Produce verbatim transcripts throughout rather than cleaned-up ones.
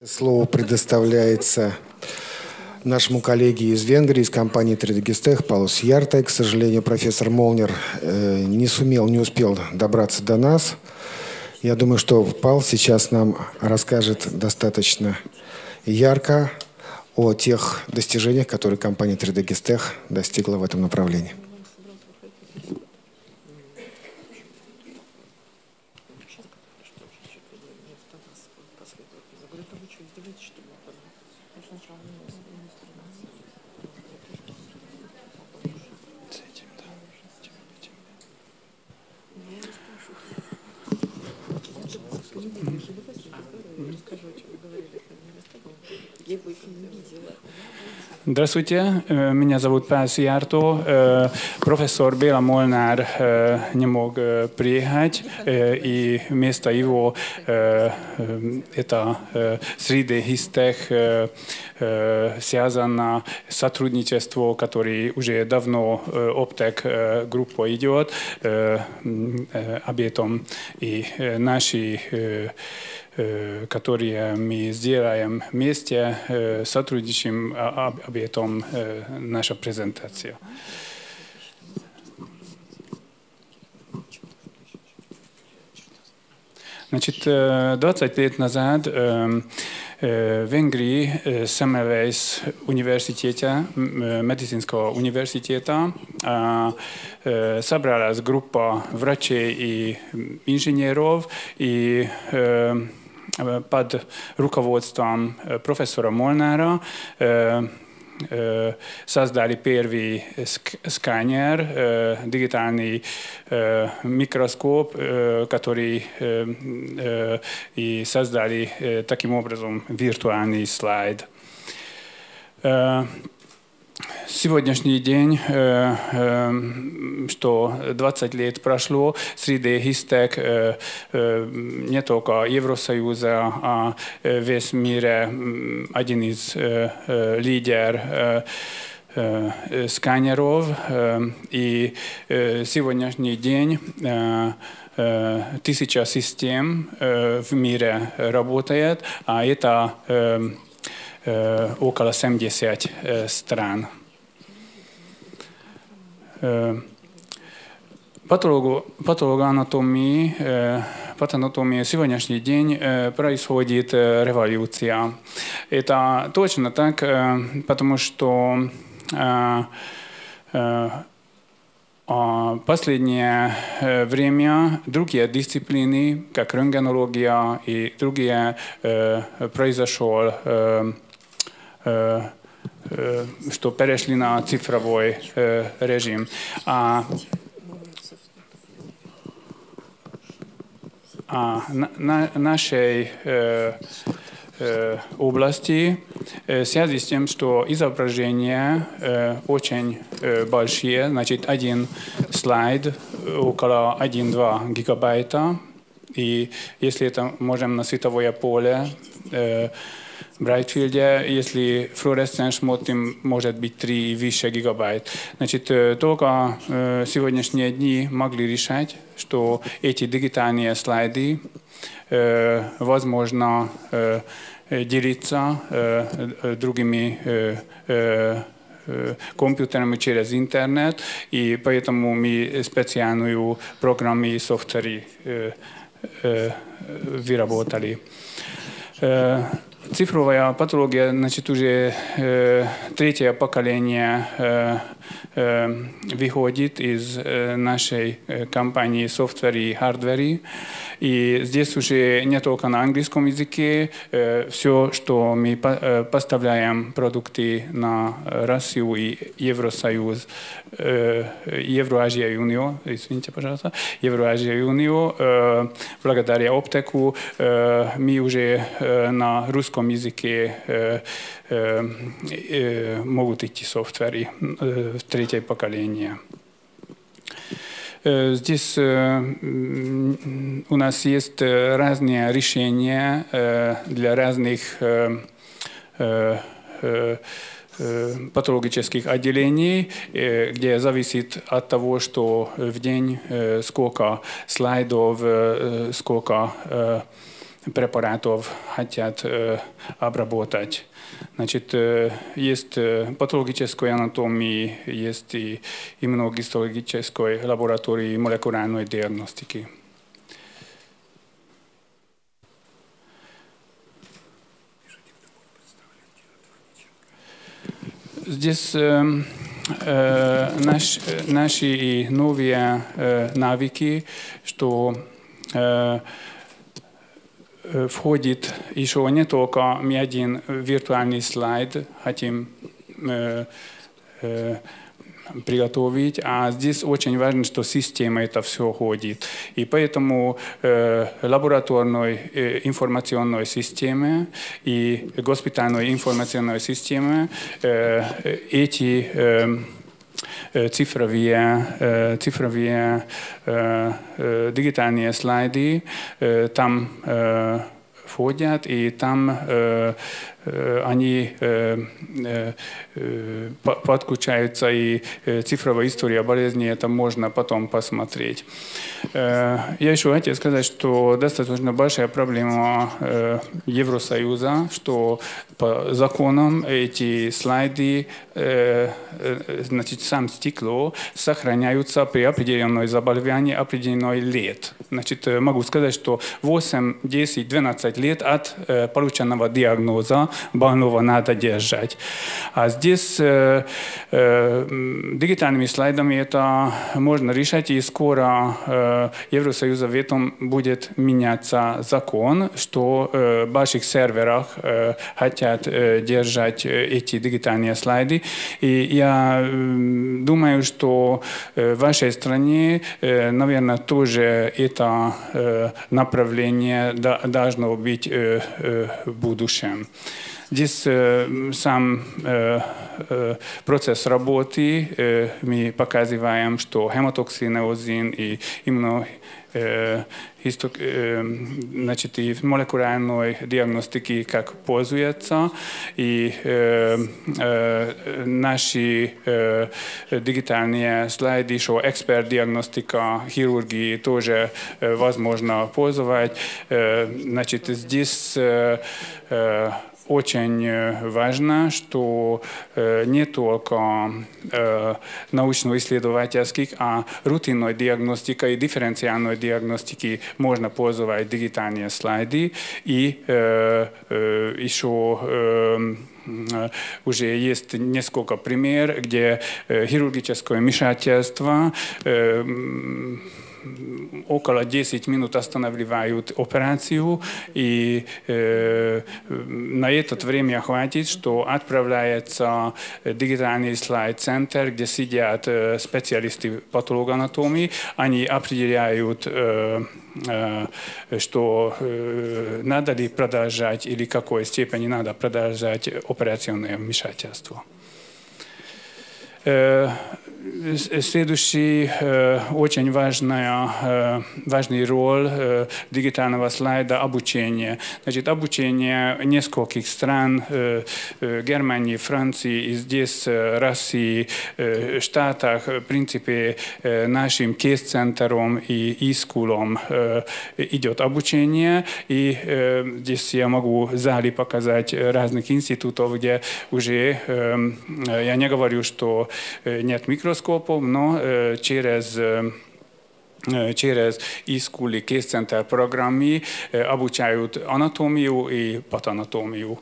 Слово предоставляется нашему коллеге из Венгрии, из компании три дэ Gestech, Паулус Яртай. К сожалению, профессор Молнер э, не сумел, не успел добраться до нас. Я думаю, что Пал сейчас нам расскажет достаточно ярко о тех достижениях, которые компания три дэ Gestech достигла в этом направлении. Здравствуйте, меня зовут Павел Ярто. Профессор Béla Molnár не мог приехать, и вместо его это три дэ Gestech связано сотрудничество, которое уже давно Optec группа идет, об этом и наши которые мы сделаем вместе, сотрудничаем, об этом наша презентация. Значит, двадцать лет назад в Венгрии Semmelweis университета, медицинского университета, собралась группа врачей и инженеров, и под руководством профессора Молnára создали первый сканер, дигитальный микроскоп, который и создали таким образом виртуальный слайд. Сегодняшний день, что двадцать лет прошло, три дэ Gestech не только Евросоюза, а весь мир один из лидеров сканеров. И сегодняшний день тысяча систем в мире работает, а это около семидесяти стран. Патологоанатомии, патологоанатомии сегодняшний день происходит революция. Это точно так, потому что последнее время другие дисциплины, как рентгенология и другие, произошел, что перешли на цифровой режим. А, а на нашей области в связи с тем, что изображения очень большие, значит, один слайд около один-два гигабайта, и если это можем на световое поле Брайтфилде, если флуоресценс смотрим, может быть три и выше гигабайт. Значит, только э, сегодняшние дни могли решать, что эти дигитальные слайды э, возможно э, делиться э, другими э, э, компьютерами через интернет, и поэтому мы специальную программу и софтвер э, э, выработали. Э, Цифровая патология, значит, уже э, третье поколение э, э, выходит из э, нашей э, компании Software и Hardware. И здесь уже не только на английском языке, э, все, что мы по, э, поставляем продукты на Россию и Евросоюз, э, Евроазия Юнио, извините, пожалуйста, Евроазия Юнио, э, благодаря Optecu э, мы уже э, на русском языке э, э, э, могут идти софтверы э, третье поколение. Э, здесь э, у нас есть разные решения э, для разных э, э, э, патологических отделений, где зависит от того, что в день сколько слайдов, сколько препаратов хотят обработать. Значит, есть патологической анатомии, есть и иммуногистологической лаборатории молекулярной диагностики. Здесь э, э, наш, наши новые э, навыки, что э, входит еще не только мы один виртуальный слайд хотим э, э, приготовить, а здесь очень важно, что система это все ходит. И поэтому э, лабораторной э, информационной системе и госпитальной информационной системе э, эти э, цифровые, э, цифровые э, э, дигитальные слайды э, там э, входят, и там э, э, они э, э, подключаются, и э, цифровая история болезни, это можно потом посмотреть. Э, я еще хотел сказать, что достаточно большая проблема э, Евросоюза, что по законам эти слайды, э, э, значит, сам стекло сохраняются при определенной заболевании определенной лет. Значит, могу сказать, что восемь, десять, двенадцать лет от э, полученного диагноза больного надо держать. А здесь э, э, дигитальными слайдами это можно решать, и скоро э, Евросоюза в этом будет меняться закон, что э, в больших серверах э, хотят э, держать эти дигитальные слайды. И я э, думаю, что э, в вашей стране, э, наверное, тоже это э, направление да, должно быть э, э, в будущем. Здесь э, сам э, э, процесс работы э, мы показываем, что хемотоксинеозин и именно э, исток, э, значит, и в молекулярной диагностике как пользуется, и э, э, наши э, дигитальные слайды, что эксперт-диагностика хирургии тоже э, возможно пользовать. Э, значит, здесь э, э, очень важно, что э, не только э, научно-исследовательских, а рутинной диагностикой и дифференциальной диагностики можно пользовать дигитальные слайды. И э, э, еще э, уже есть несколько примеров, где э, хирургическое вмешательство э, около десяти минут останавливают операцию, и э, на это время хватит, что отправляется дигитальный слайд-центр, где сидят э, специалисты патологоанатомии, они определяют, э, э, что э, надо ли продолжать или какой степени надо продолжать операционное вмешательство. Следующий э, очень важная, э, важный роль э, дигитального слайда – обучение. Значит, обучение нескольких стран, э, э, Германии, Франции, и здесь, э, России, э, Штатах, в принципе, э, нашим кейс-центром и e-schoolом э, идет обучение. И э, здесь я могу в зале показать разных институтов, где уже, э, я не говорю, что нет микроскопов, но э, через, э, через e-school и кейс-центр программы э, обучают анатомию и патанатомию.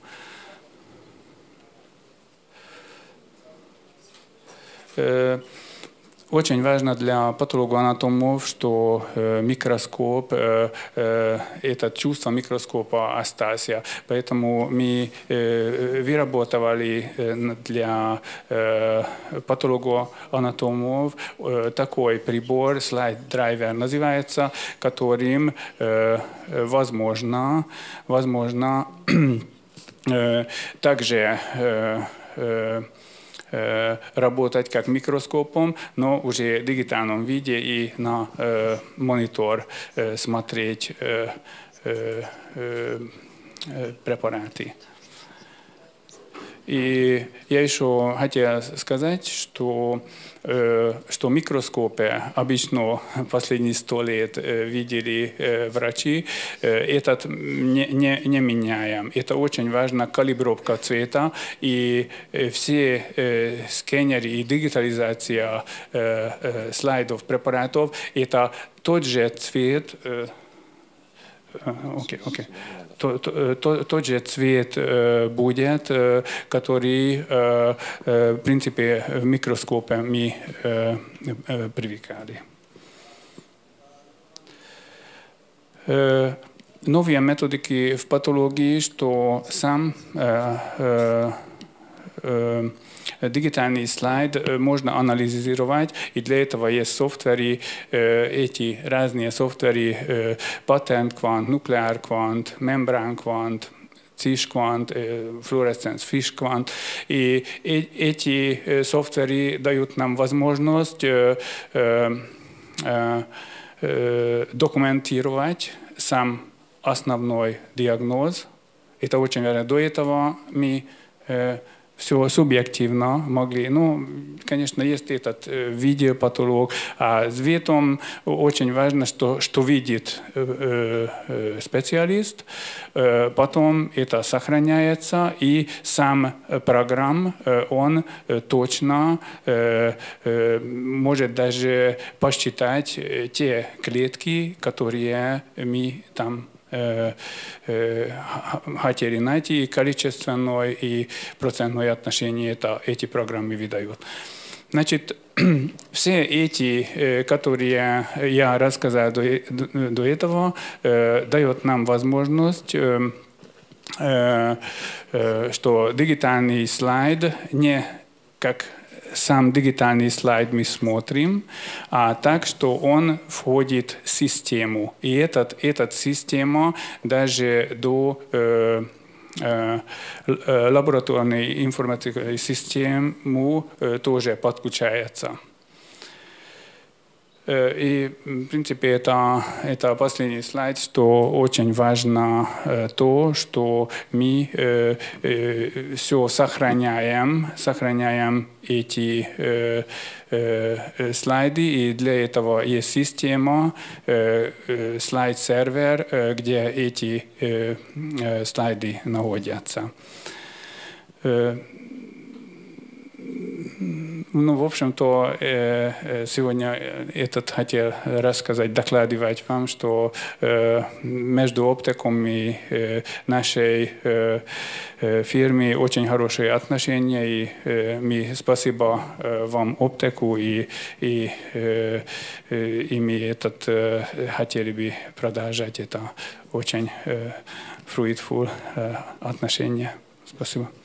Э, Очень важно для патологоанатомов, что э, микроскоп, э, э, это чувство микроскопа остался. Поэтому мы э, выработали э, для э, патологоанатомов э, такой прибор, слайд-драйвер называется, которым э, возможно, возможно э, также э, э, работать как микроскопом, но уже в дигитальном виде и на э, монитор э, смотреть э, э, э, препараты. И я еще хотел сказать, что, что микроскопы обычно последние сто лет видели врачи, этот не, не, не меняем. Это очень важно, калибровка цвета, и все сканеры и дигитализация слайдов, препаратов, это тот же цвет. Окей, окей. Тот же цвет будет, который, в принципе, в микроскопе мы привыкали. Новые методики в патологии, что сам дигитальный слайд можно анализировать, и для этого есть софтверы, эти разные софтверы, патент квант, нуклеар квант, мембран квант, циш квант, флуоресценс фиш квант. И эти софтверы дают нам возможность документировать сам основной диагноз. Это очень важно. До этого мы все субъективно могли. Ну, конечно, есть этот видеопатолог, а с цветом очень важно, что, что видит э, э, специалист. Э, потом это сохраняется, и сам программ, э, он точно э, э, может даже посчитать те клетки, которые мы там хотели найти, и количественное и процентное отношение это, эти программы выдают. Значит, все эти, которые я рассказал до, до этого, дают нам возможность, что дигитальный слайд не как сам дигитальный слайд мы смотрим, а так, что он входит в систему. И этот, эта система даже до э, э, лабораторной информационной системы э, тоже подключается. И, в принципе, это, это последний слайд, что очень важно то, что мы э, э, все сохраняем, сохраняем эти э, э, слайды, и для этого есть система, э, э, слайд-сервер, э, где эти э, э, слайды находятся. Э, Ну, в общем-то, сегодня этот хотел рассказать, докладывать вам, что между Optecom и нашей фирмой очень хорошие отношения, и мы спасибо вам, Optecu, и, и, и мы этот, хотели бы продолжать это очень fruitful отношения. Спасибо.